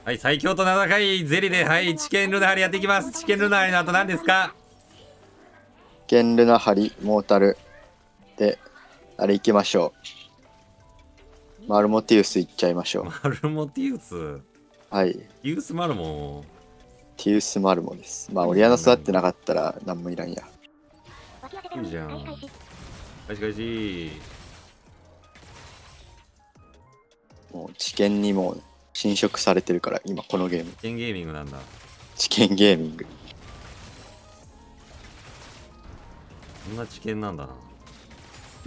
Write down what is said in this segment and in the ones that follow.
はい、最強と名高いゼリで、はい、知見ルナハリやっていきます。知見ルナハリの後何ですか？ ゲンルナハリ、モータル。で、あれ行きましょう。マルモティウス行っちゃいましょう。 マルモティウス。 はい。 ティウスマルモ。 ティウスマルモです。まあ、オリアナ育ってなかったら何もいらんや。 いいじゃん。開始開始。 もう知見にもう侵食されてるから、今このゲーム。 知見ゲーミングなんだ。 知見ゲーミング。 そんな知見なんだな。 うん。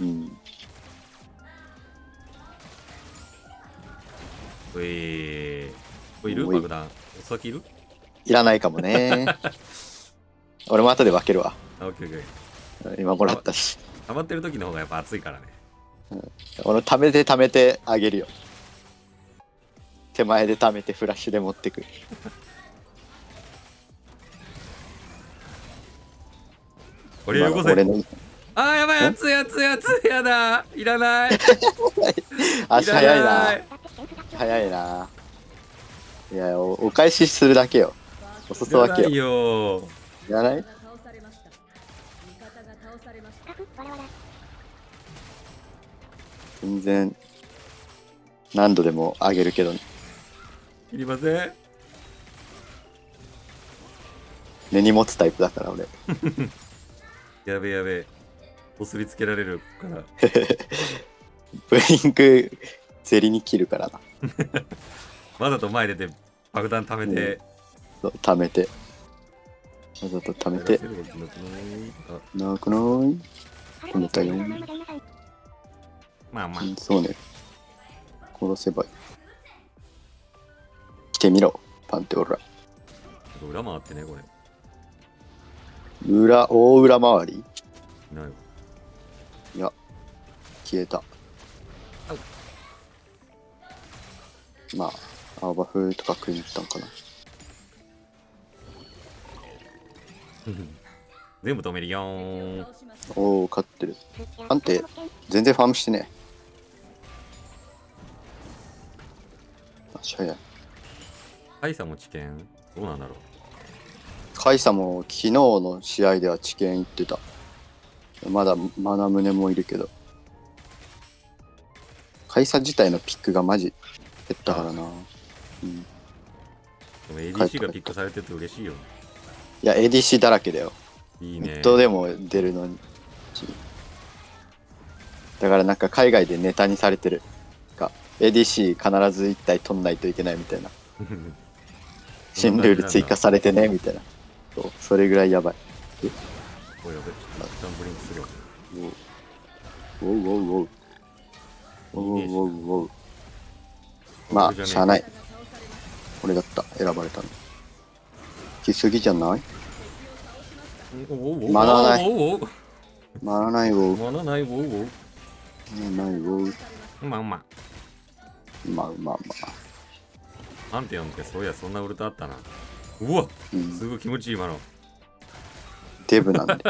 これいる爆弾。お先いる？ いらないかもね。俺も後で分けるわ。 あ、オッケーオッケー。 今もらったし。 溜まってる時の方がやっぱ熱いからね。 俺貯めてあげるよ。手前で貯めてフラッシュで持ってくる。 これよこせ。 俺のあーやばい、熱い熱い熱い、やだ、いらない。 足早いな。早いな。いや、お返しするだけよ。お裾分けよ。 よ。 いらない？全然何度でもあげるけど、 いりません。 根に持つタイプだから俺。 やべやべ。こすりつけられるから。 ブリンクゼリに切るからな。 わざと前出て爆弾貯めて。 そう貯めて。わざと貯めて。なくない止めたよ。 まあまあ。 そうね。殺せばいい。来てみろ、パンテオラ。 裏回ってね、これ。 大裏回り？ いないわ。 いや、消えた。まあ、青バフとか食いに行ったんかな。 全部止めるよーん。 おお、勝ってる。パンテ、全然ファームしてね。足早い。 カイサも知見どうなんだろう。 カイサも昨日の試合では知見行ってた。まだマナムネもいるけど。カイサ自体のピックがマジ減ったからな。うん。 でも ADC がピックされてて嬉しいよ。 いや、ADC だらけだよ。 いいね。 ネットでも出るのに。だからなんか海外でネタにされてる。ADC 必ず1体取んないといけないみたいな。新ルール追加されてねみたいな。それぐらいやばい。 おいやべ、ちょっとブリンクするわ。 おうおうおうおう。おうおうおう。まあ、しゃあない。俺だった、選ばれたの。来すぎじゃない？マナない。マナないよ。 マナないよ。 ないよ。 まあまあ。 まあまあまあ。 パンテオンってそういやそんなウルトあったな。うわ、すごい気持ちいい今の。 デブなんで。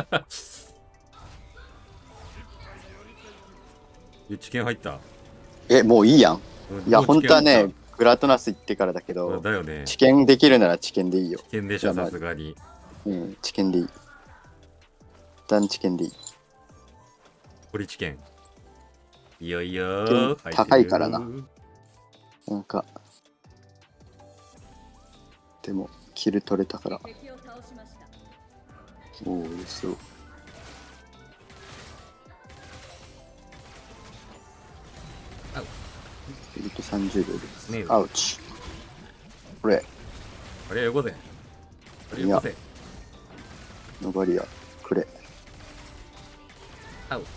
知見入った。 もういいやん。いや、本当はね、グラトナス行ってからだけど、 だよね。 知見できるなら知見でいいよ。 知見でしょ、さすがに。 うん、知見でいい。一旦知見でいい。 これ知見。いよいよ。 高いからな。なんか、でも、キル取れたから。おお、そう。30秒です。アウチ。これ。 これよこせ。これよこせ。 ノバリア、くれ。 アウ。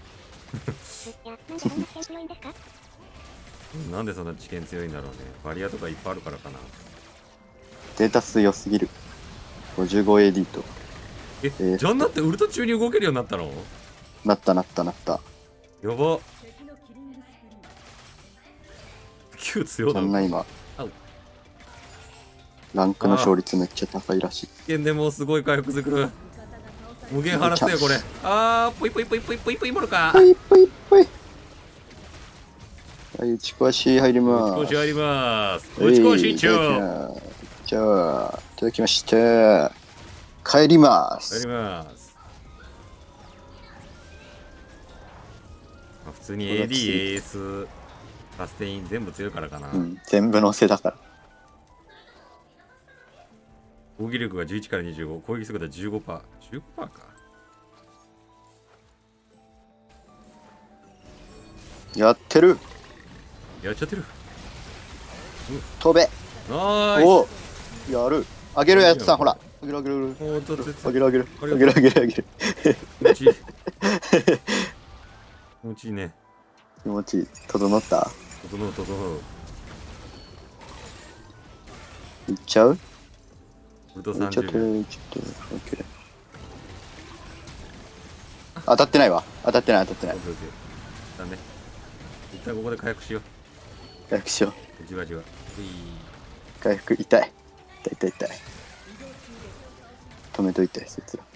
なんでそんな知見強いんだろうね。バリアとかいっぱいあるからかな。 データ数良すぎる。55AD と。 じゃんなってウルト中に動けるようになったの？ なった。 やば。Q 強だ。 そんな今。ランクの勝率めっちゃ高いらしい。 知見でもすごい回復する。無限離せよこれ。あー、ぽいぽいぽいぽいぽいぽいものか。 ぽいぽいぽい。 はい、打ち壊し入ります。 打ち越しあります。打ち越し一応。 じゃあ、いただきまして。帰りま帰す。 ります。まあ、普通に AD、AS、サステイン全部強いからかな。 うん、全部のせだから。 攻撃力が11から25、攻撃速度は15%。15%か。 やってる。 やっちゃってる。 飛べ。 ナイおやる。あげるやつさん、ほら。あげるあげる。 ス。おーっとっとっとあげるあげる。あげるあげるあげる。 気持ちいい。気持ちいいね。 気持ちいい。整った。 整う整う。 いっちゃう。 ウルトいっちゃって 30秒。 る。いっちゃってる。オッケー。当たってないわ。当たってない当たってない。 だね。一旦ここで回復しよ回復しよう。 う。じわじわ。 回復痛い。痛い痛い痛い。止めといて、そいつら。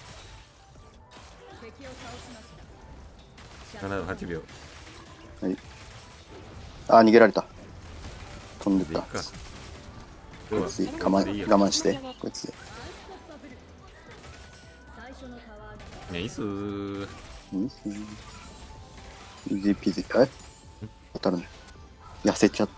78秒。 はい。あ、逃げられた。飛んでった。 でいっか。 こいつ我慢して。こいつ。 ね、いいっすー。 イージーピージー。え当たるね。痩せちゃって。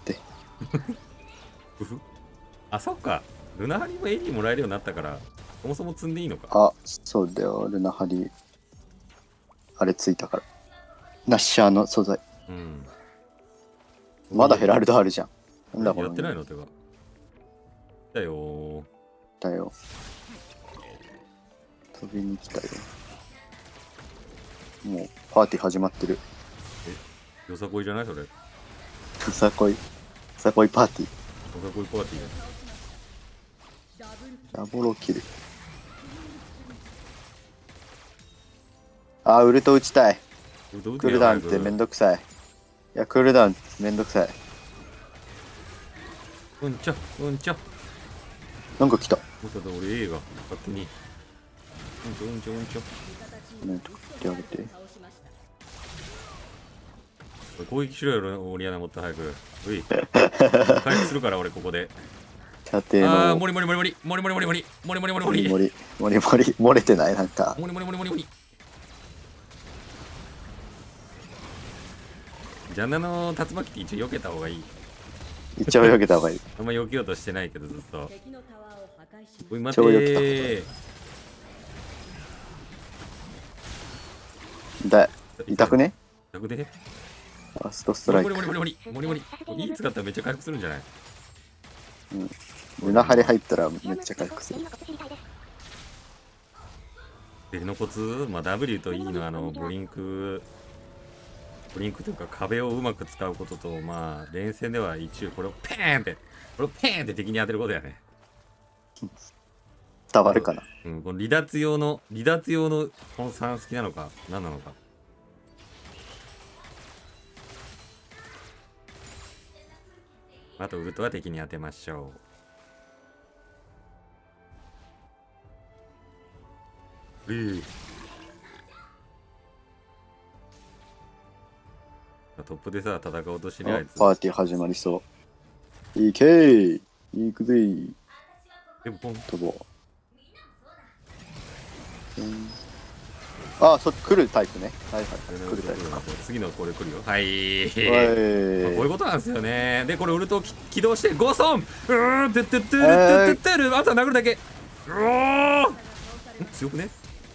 あ、そっか。ルナハリも AD もらえるようになったから、そもそも積んでいいのか。 あ、そうだよ。ルナハリ。あれついたから。ナッシャーの素材。 うん。 まだヘラルドあるじゃん。なんだこれ。 やってないのてか。だよー。 だよ。飛びに来たよ。もうパーティー始まってる。 よさこいじゃないそれ。よさこい。さこいパーティー。 さこいパーティーだ。 ダボロキル。あー、ウルト打ちたい。クールダウンってめんどくさい。いや、クールダウンめんどくさい。 うんちょ、うんちょ。 なんか来た。 もうただ俺 A が勝手に。うんちょ、うんちょ、うんちょ。 なんとかってあげて。 攻撃しろよ、オリアナもっと早く。うい。回復するから俺ここで。 射程の。 ああ、モリモリモリモリ。モリモリモリモリ。モリモリモリモリ。 モリモリモリ漏れてないなんか。 モリモリモリモリモリ。ジャンナの竜巻って一応避けた方がいい。 一応避けた方がいい。 あんま避けようとしてないけどずっと。おい待超避てけだ。痛くね。 痛くね。 ファーストストライク。 モリモリモリモリモリモリ。いい使ったらめっちゃ回復するんじゃない？ ルナハリ入ったらめっちゃ回復する。 ベルのコツ、まあ、W と E のブリンクというか壁をうまく使うことと、まあ連戦では一応これをペーンって敵に当てることやね。 伝わるかな。 うん、この離脱用のこの3好きなのか何なのか。あとウルトは敵に当てましょう。トップでさ戦おうとしてるあいつ。 パーティー始まりそう。いけーいくぜー。 でもポン飛ぼう。あ、来るタイプね。はいはい。来るタイプか。 次のこれ来るよ。はい。 おいこういうことなんですよね。で、これウルトを起動してゴーソンてってってるってってるあとは殴るだけ。強くね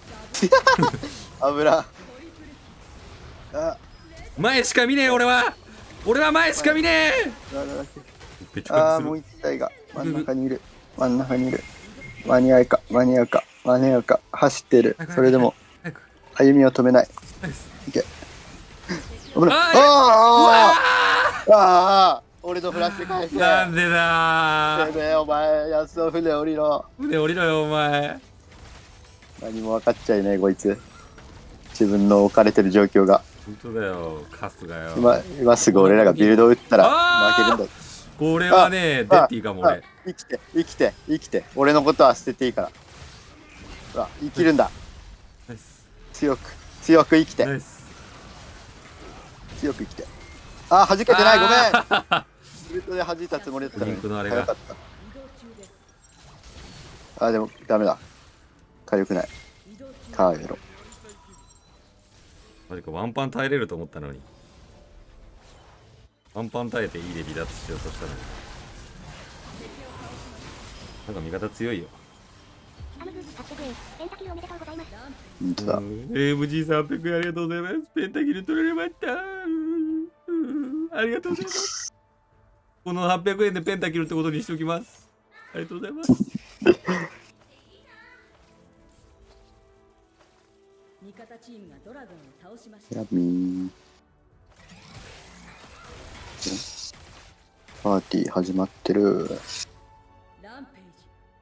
油。あ、 前しか見ねえ俺は前しか見ねえ。 あー、もう一体が真ん中にいる。真ん中にいる。間に合うか。走ってる。それでも歩みを止めない。いけ。危ない。ああ、俺のフラッシュ返せ。 なんでだてめえ、お前、安尾船降りろ。 船降りろよお前。 何も分かっちゃいないこいつ。自分の置かれてる状況が。 本当だよカスがよ。 今すぐ俺らがビルド打ったら負けるんだ。 これはねデッティかも俺。 生きて。俺のことは捨てていいから。ほら、生きるんだ。強く生きて。強く生きて。 あ、弾けてない、ごめん。ウルトで弾いたつもりだったのに。 リンクのあれが早かった。あ、でもダメだ。火力ない。カーエロ。 マジか、ワンパン耐えれると思ったのに。ワンパン耐えていいで離脱しようとしたのに。なんか味方強いよ。 本当だ。 AMG300 円ありがとうございます。ペンタキル取られました。ありがとうございます。この800円でペンタキルってことにしておきます。ありがとうございます。 味方チームがドラゴンを倒しましセた。 ラミン。パーティー始まってる。 ランページ。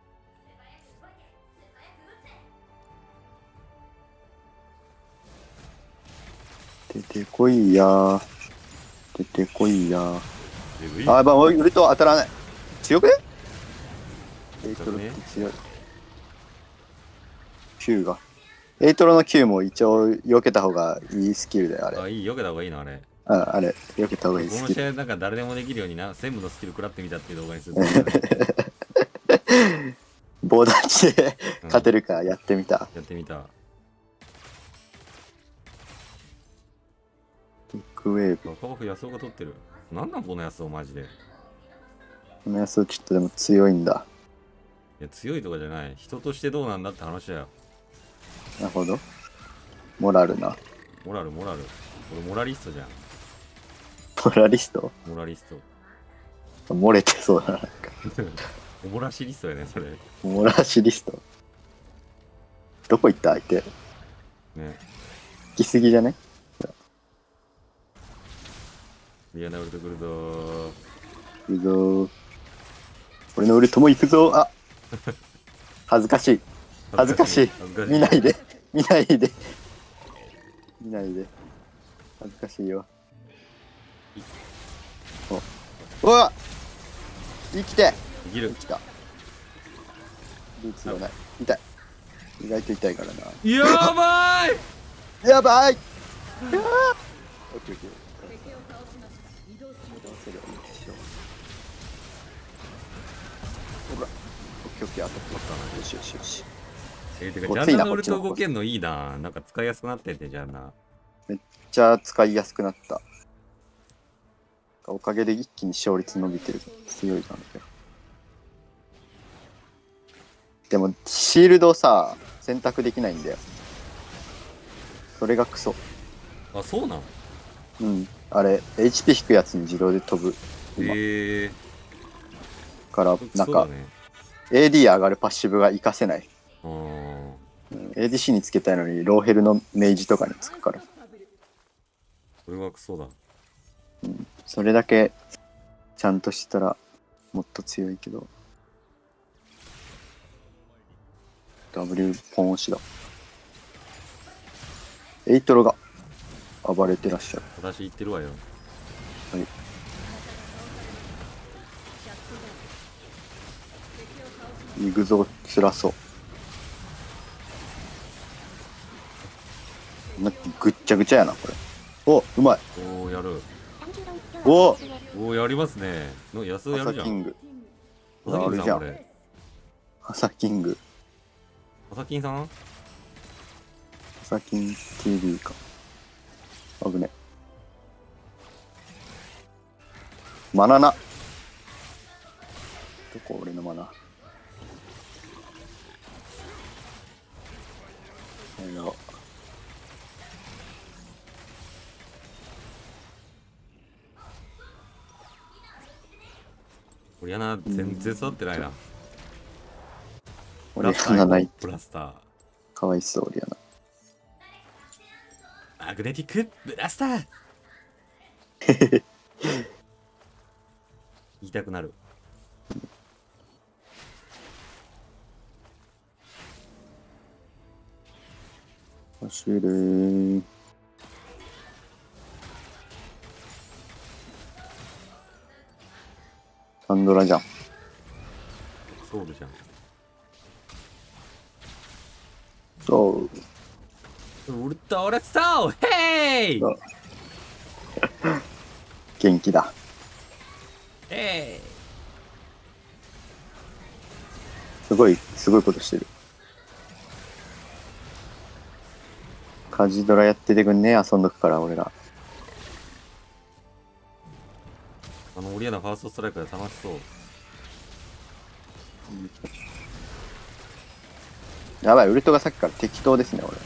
出てこいやー。出てこいやー。 えぐいあ、まあ、ウルト当たらない。強くね？エイトロって強い。Q が。エイトロの Q も一応避けた方がいいスキルだよ、あれ。 あ、いい、避けた方がいいな、あれ。 あれ、避けた方がいいこのスキル。 試合なんか誰でもできるようにな、全部のスキル食らってみたっていう動画にする。 棒立ちで勝てるかやってみた。 やってみた。 ビッグウェーブ。 カバフ安尾が取ってる。なんなんこの安尾マジで。 このやつちょっとでも強いんだ。 いや、強いとかじゃない。人としてどうなんだって話だよ。 なるほど。モラルな。 モラル、モラル。俺モラリストじゃん。 モラリストモラリスト。 漏れてそうだな。なんかおもらしリストやね、それ。 モラシリスト。どこ行った相手。 ね。 来すぎじゃね？ リアナウルト来るぞー。 行くぞー。俺のウルトも行くぞー。あ恥ずかしい。恥ずかしい。 恥ずかしい。 見ないで。見ないで。見ないで。恥ずかしいよ。おうわ生きて生きる。 来た。ルーツがない。痛い。意外と痛いからな。 やばいやばい。オッケーオッケー。 敵を倒しました。移動中どうすればいいでしょう。ほら。オッケーオッケー。あとったな。よしよしよし。 てか、 ごついなジャンダのウルトこっちの動けんのいいな。なんか使いやすくなってんね、じゃあな。 めっちゃ使いやすくなった。おかげで一気に勝率伸びてる。強いなんだけど。でも、シールドさ、選択できないんだよ。それがクソ。 あ、そうなの？ うん。あれ、HP 引くやつに自動で飛ぶ。から、なんか、 そうだね。 AD 上がるパッシブが活かせない。 あー、 ADC につけたいのに、ローヘルのメイジとかにつくから。 それはクソだ。 それだけ、ちゃんとしたら、もっと強いけど。W ポン押しだ。エイトロが暴れてらっしゃる。 私言ってるわよ。 はい。イグゾ辛そう。なんかぐっちゃぐちゃやな、これ。お、うまい。 おー、やる。 おおー、やりますね。の安尾やハサるじゃん。 キング。 ハサキングさん、これ。 ハサキング。 ハサキンさん？ ハサキン TV か。危ね。マナナ。どこ俺のマナ。やろ俺やな、全然育ってないな。 俺マナない。 ブラスター。 かわいそう、俺やな。 マグネティックブラスター言いたくなる。 走れー。サンドラじゃん。 ソウルじゃん。 そう。 ウルトラソウヘイそう元気だ。すごいことしてる。カジドラやっててくんね、遊んどくから俺ら。 オリアナファーストストライクで楽しそう。 やばい、ウルトがさっきから適当ですね、俺。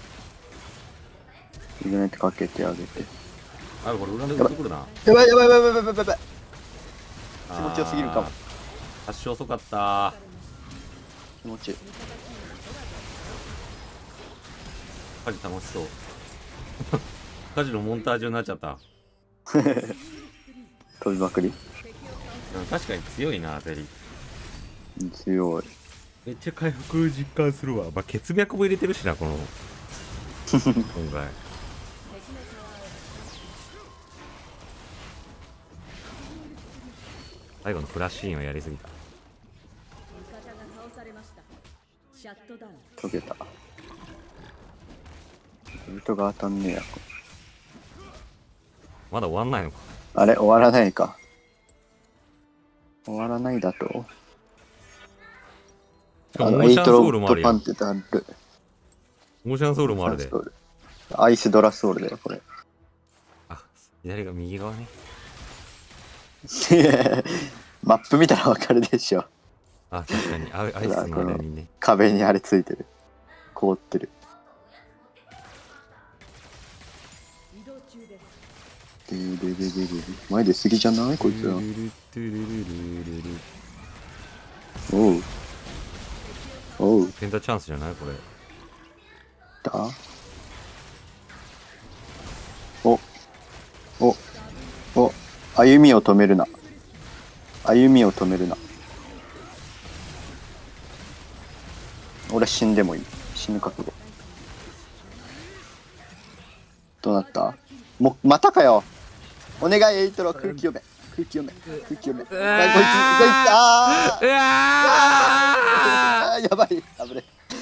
イグナイトかけてあげて。 あ、これ裏で打ってくるな。 やばいやばいやばいやばいやばいやばい。気持ちよすぎるかも。 発症遅かった。 気持ちいい。 カジ楽しそう。カジのモンタージュになっちゃった。 飛びまくり。 確かに強いな、ゼリー。 強い。 めっちゃ回復実感するわ。まあ、血脈も入れてるしな、この。今回。最後のフラッシュインはやりすぎた。 溶けた。ウルトが当たんねえや。 まだ終わんないのか。 あれ終わらないか。終わらないだと。 しかもオーシャンソウルもあるよ。 パンってある。 オーシャンソウルもあるで。 アイスドラソウルだよ、これ。 あ、左が右側ね。 マップ見たらわかるでしょ。 あ、確かに。アイスの間にね。 壁にあれついてる。凍ってる。前で過ぎじゃないこいつら。おう。おう。 ペンタチャンスじゃないこれ。 だお。お。お。歩みを止めるな。歩みを止めるな。俺死んでもいい。死ぬ覚悟。どうなった？もう、またかよ。お願い、エイトロ、空気読め。空気読め。空気読め。こいつ、あーやばい。危ね。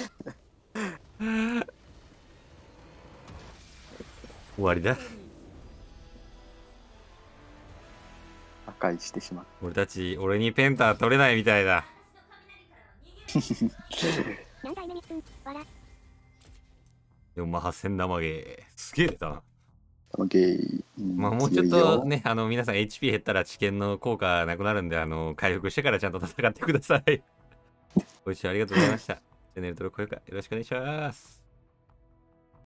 終わりだ。 破壊してしまう。 俺たち、俺にペンタ取れないみたいだ。4万8000生ゲー。すげえ出たな。まあもうちょっとね、皆さん HP 減ったら知見の効果なくなるんで、回復してからちゃんと戦ってください。ご視聴ありがとうございました。チャンネル登録、高評価よろしくお願いします。